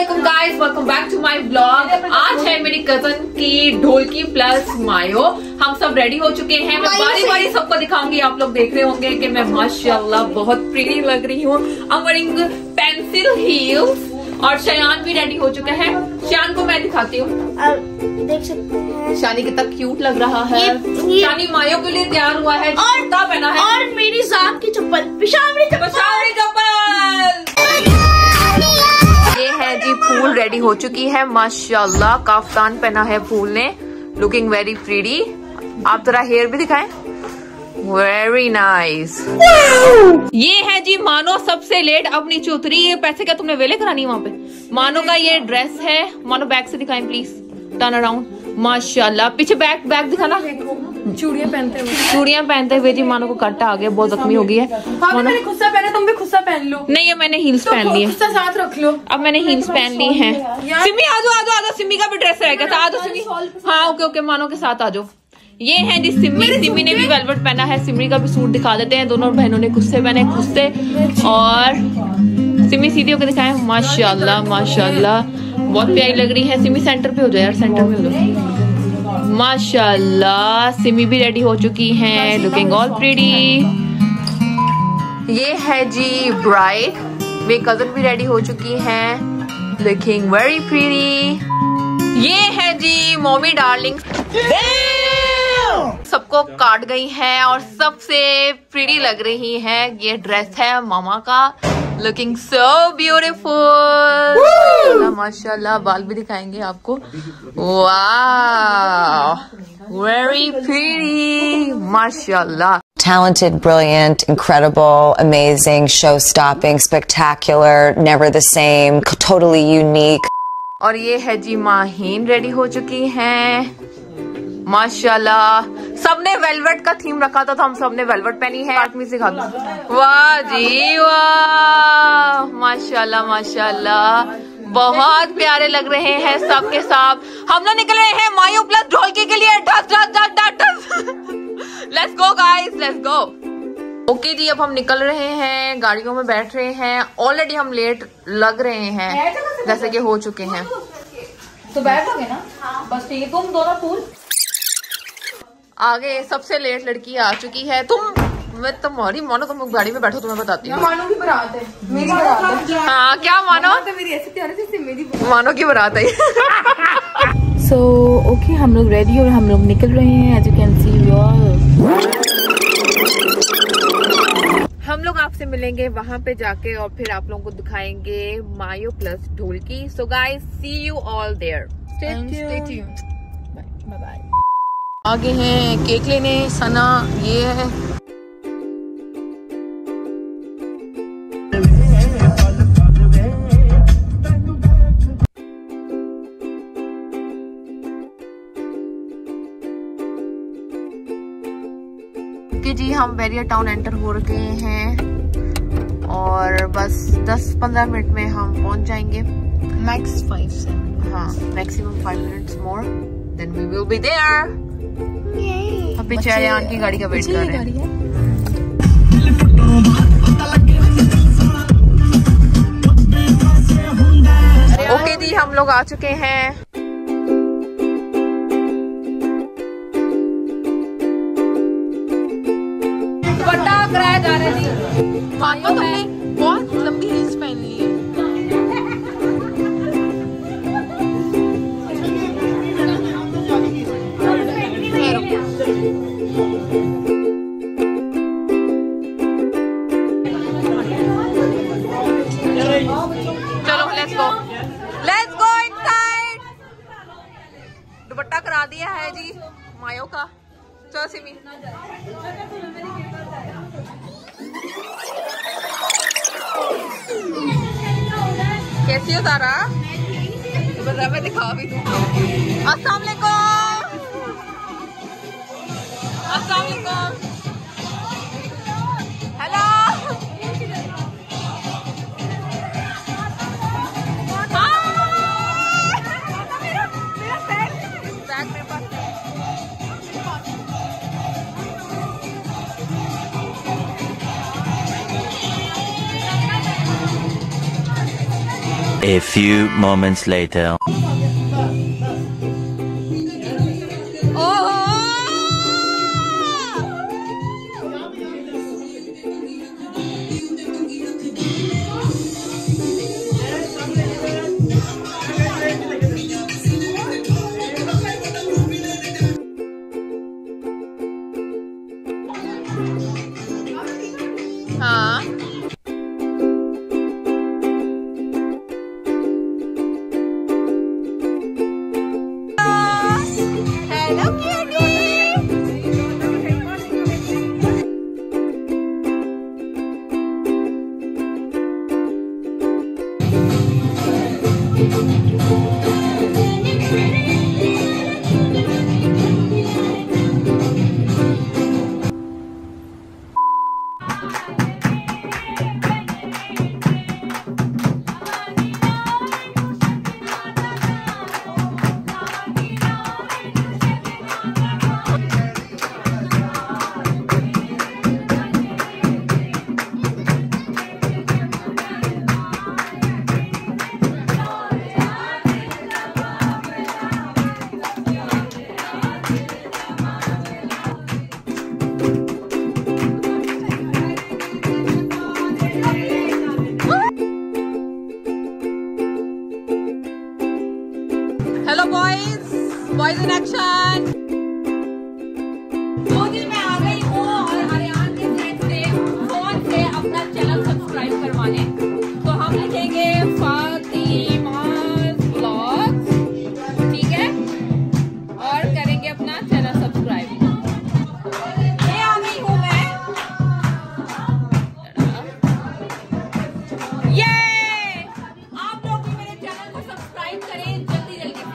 Welcome guys, welcome back to my blog. आज है मेरी कजन की ढोलकी प्लस मायो। हम सब रेडी हो चुके हैं। मैं बारी बारी सबको दिखाऊंगी। आप लोग देख रहे होंगे कि मैं माशाल्लाह बहुत प्रीटी लग रही हूँ। I am wearing pencil heels और शयान भी रेडी हो चुका है। शयान को मैं दिखाती हूँ, देख सकते हैं शानी कितना क्यूट लग रहा है। शानी मायो के लिए तैयार हुआ है, जूता पहना है और मेरी जात की चप्पल, पिशावरी चप्पल। ये है जी, फूल रेडी हो चुकी है माशाल्लाह। काफ्तान पहना है फूल ने, लुकिंग वेरी प्रीटी। आप जरा हेयर भी दिखाएं, वेरी नाइस। ये है जी मानो सबसे लेट, अब नीचे उतरी। ये पैसे क्या तुमने वेले करानी वहाँ पे? मानो का ये ड्रेस है। मानो बैक से दिखाएं प्लीज, टर्न अराउंड। माशाल्लाह पीछे बैक दिखाना। चूड़ियां पहनते हुए जी मानो को कट आ गया, बहुत जख्मी हो गई है। मैंने खुस्सा पहना, तुम भी खुस्सा पहन लो। नहीं है, मैंने हील्स पहन ली है। खुस्सा साथ रख लो। अब मैंने हील्स पहन ली है। सिमी आ जाओ, सिमी का भी ड्रेस रहेगा था। आ जाओ सिमी। हाँ ओके, मानो के साथ आ जाओ। ये है जी सिमी ने भी वेलवेट पहना है। सिमी का भी सूट दिखा देते हैं। दोनों बहनों ने खुस्से पहने, खुस्से। और सिमी सीधी होकर दिखाएं। माशाल्लाह माशाल्लाह बहुत प्यारी लग रही है। सिमी सेंटर पे हो जाए यार, सेंटर में हो जाए। माशाल्लाह सिमी भी रेडी हो चुकी हैं, लुकिंग ऑल प्रीटी। ये है जी ब्राइड, मेरी कजन भी रेडी हो चुकी हैं, लुकिंग वेरी प्रीटी। ये है जी मॉमी डार्लिंग, सबको काट गई हैं और सबसे प्रीटी लग रही है। ये ड्रेस है मामा का, लुकिंग सो ब्यूटीफुल माशाल्लाह। बाल भी दिखाएंगे आपको। वाह वेरी प्रीटी माशाल्लाह। Talented, brilliant, incredible, amazing, show-stopping, spectacular, never the same, totally unique. और ये है जी माहीन रेडी हो चुकी हैं माशाल्लाह। सबने वेलवेट का थीम रखा था तो हम सबने वेलवेट पहनी है। आदमी सिखा दो। वाह जी वाह, माशाल्लाह माशाल्लाह बहुत प्यारे लग रहे हैं सब के सब। हम लोग निकल रहे हैं मायो प्लस ढोलकी के लिए। Let's go guys, let's go. Okay जी, अब हम निकल रहे हैं, गाड़ियों में बैठ रहे हैं। ऑलरेडी हम लेट लग रहे हैं, जैसे कि हो चुके हैं। तो बैठोगे ना? बस ठीक है। तुम दोनों फूल आगे सबसे लेट लड़की आ चुकी है। मैं तुम्हारी मानो, तुम गाड़ी में बैठो, तुम्हें बताती हूँ। मानो की बारात है, मेरी बारात है। हाँ क्या मानो? मेरी ऐसी तैयारी से मेरी मानो की बारात है। सो ओके, हम लोग रेडी और हम लोग निकल रहे हैं। एज यू कैन सी हम लोग आपसे मिलेंगे वहां पे जाके और फिर आप लोगों को दिखाएंगे मायो प्लस ढोलकी। So guys, see you all there. Stay tuned. Bye bye. आगे हैं केक लेने सना। ये है कि जी हम बैरियर टाउन एंटर हो रखे हैं और बस 10-15 मिनट में हम पहुंच जाएंगे। Max 5-7. हाँ, maximum 5 minutes more, then we will be there. अब पीछे आयान की गाड़ी का वेट कर रहे हैं। ओके जी, हम लोग आ चुके हैं। दुपट्टा कराया जा रहा है जी। मानो तुमने बहुत लंबी हील्स पहन ली है। चलो लेट्स गो इनसाइड। दुपट्टा करा दिया है जी मायो का। चलो सिमी। कैसी हो तारा? मैं दिखा भी दूँ। अस्सलाम वालेकुम। अस्सलाम वालेकुम। हेलो। बैग मेरे पास। A few moments later. हाँ hello cutie. Hello boys, boys in action. 2 दिन में आ गई हूँ और आर्यन के फ्रेंड से फोन से अपना चैनल सब्सक्राइब करवाने। तो हम लिखेंगे फातिमा's व्लॉग्स, ठीक है, और करेंगे अपना चैनल सब्सक्राइब। ये आ गई हूँ मैं। ये आप लोग भी मेरे चैनल को सब्सक्राइब करें जल्दी जल्दी से।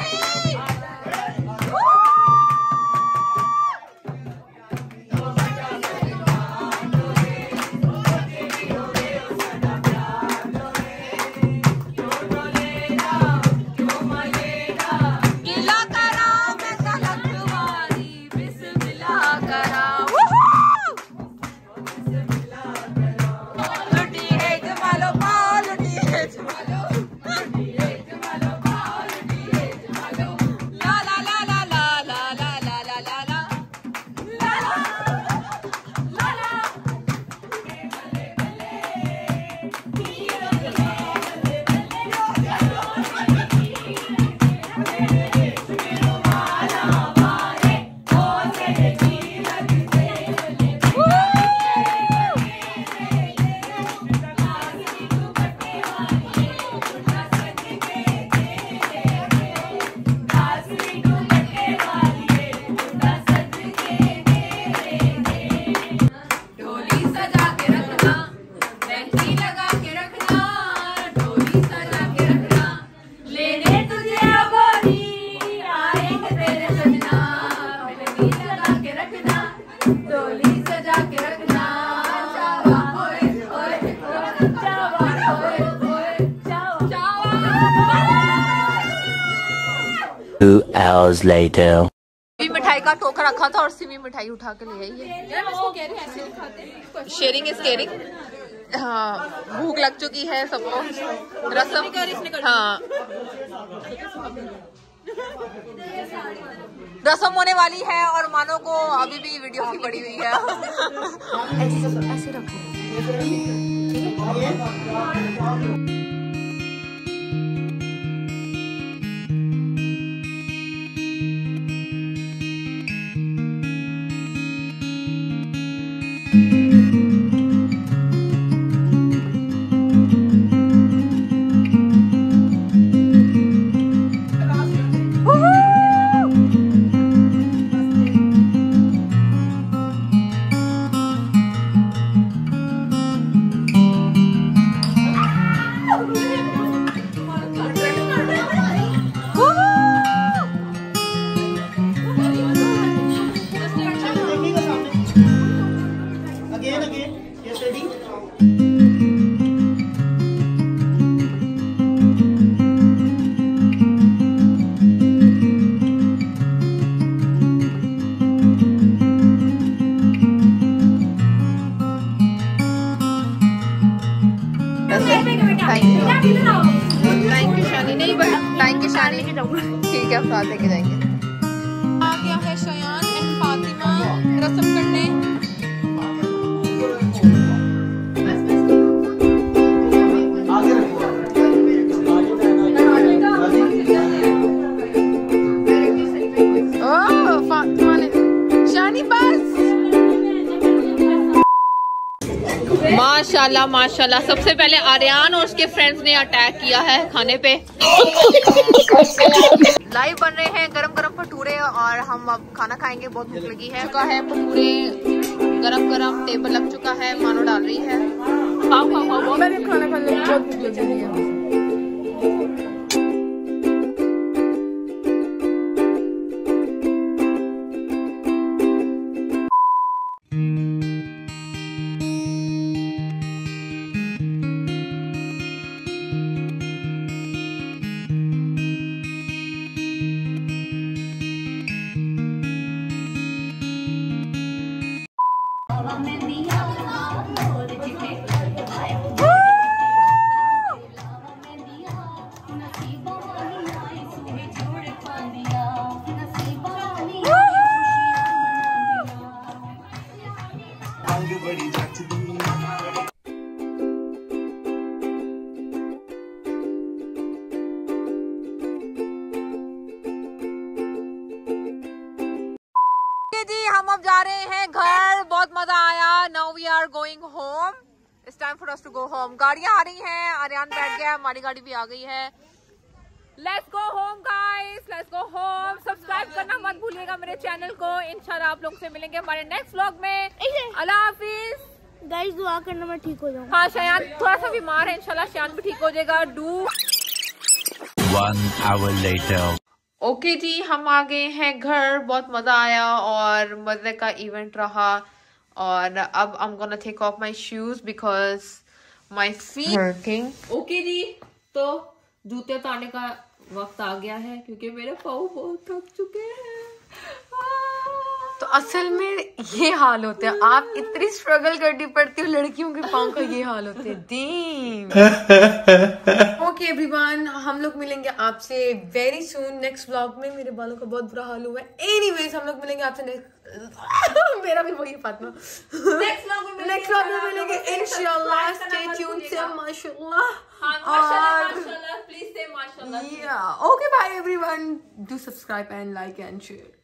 Two hours later. भी मिठाई का टोकरा रखा था और सिमी मिठाई उठा के ले आई है। Sharing is caring. हाँ, भूख लग चुकी है सबको। रसम, हाँ, रसम होने वाली है और मानो को अभी भी वीडियो की पड़ी हुई है। ऐसे रखो। पैसे। Thank you Shani. नहीं बस थैंक यू शानी। ठीक है साथ लेके जाएंगे। आ गया है शयान एंड फातिमा रस्म करने। माशाल्लाह माशाल्लाह। सबसे पहले आर्यन और उसके फ्रेंड्स ने अटैक किया है खाने पे। लाइव बन रहे हैं गरम गरम भटूरे और हम अब खाना खाएंगे। बहुत भूख लगी है। चुका है भटूरे गरम गरम, टेबल लग चुका है, मानो डाल रही है। खाओ खाओ खाओ। मैंने खाना खा लिया, बहुत भूख लगी है। जी हम अब जा रहे हैं घर। बहुत मजा आया। Now we are going home. It's time for us to go home. गाड़ियां आ रही हैं, आर्यन बैठ गया, हमारी गाड़ी भी आ गई है। Let's go home guys, let's go home. Subscribe करना मत भूलिएगा मेरे चैनल को। इंशाल्लाह आप लोगों से मिलेंगे हमारे नेक्स्ट व्लॉग में। अल्लाह हाफिज। गाइस दुआ करना मैं ठीक हो जाऊँ। हाँ शयान थोड़ा सा बीमार है, इंशाल्लाह शयान भी ठीक हो जाएगा। 1 hour later. ओके जी हम आ गए हैं घर। बहुत मजा आया और मजे का इवेंट रहा। और अब I'm gonna take off my shoes because my feet hurting. Okay जी तो जूते उतारने का वक्त आ गया है क्योंकि मेरे पाँव बहुत थक चुके हैं। तो असल में ये हाल होता है। आप इतनी स्ट्रगल करनी पड़ती हो, लड़कियों के पाँव का ये हाल होता है। दीन ओके एवरीवन, हम लोग मिलेंगे आपसे वेरी सून नेक्स्ट व्लॉग में। मेरे बालों का बहुत बुरा हाल हुआ है। एनीवेज हम लोग मिलेंगे आपसे नेक्स्ट मेरा भी वही फातिमा नेक्स्ट व्लॉग में मिलेंगे इंशाल्लाह। स्टे ट्यून्ड से माशाल्लाह और प्लीज से माशाल्लाह। yeah okay bye everyone, do subscribe and like and share.